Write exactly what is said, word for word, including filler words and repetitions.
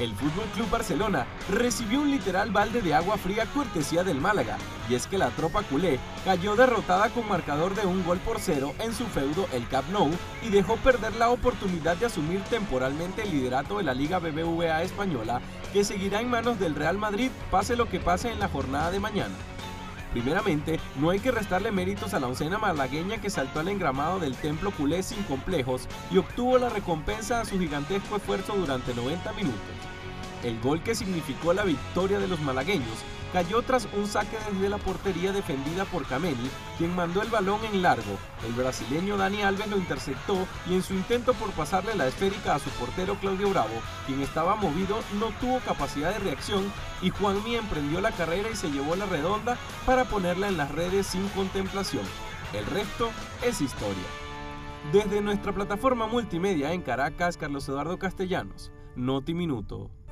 El Fútbol Club Barcelona recibió un literal balde de agua fría cortesía del Málaga, y es que la tropa culé cayó derrotada con marcador de un gol por cero en su feudo el Camp Nou y dejó perder la oportunidad de asumir temporalmente el liderato de la Liga B B V A española, que seguirá en manos del Real Madrid pase lo que pase en la jornada de mañana. Primeramente, no hay que restarle méritos a la oncena malagueña que saltó al engramado del templo culé sin complejos y obtuvo la recompensa a su gigantesco esfuerzo durante noventa minutos. El gol que significó la victoria de los malagueños cayó tras un saque desde la portería defendida por Kameni, quien mandó el balón en largo. El brasileño Dani Alves lo interceptó y en su intento por pasarle la esférica a su portero Claudio Bravo, quien estaba movido, no tuvo capacidad de reacción y Juanmi emprendió la carrera y se llevó la redonda para ponerla en las redes sin contemplación. El resto es historia. Desde nuestra plataforma multimedia en Caracas, Carlos Eduardo Castellanos, Noti Minuto.